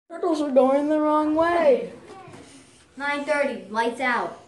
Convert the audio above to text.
Turtles are going the wrong way. 9:30, lights out.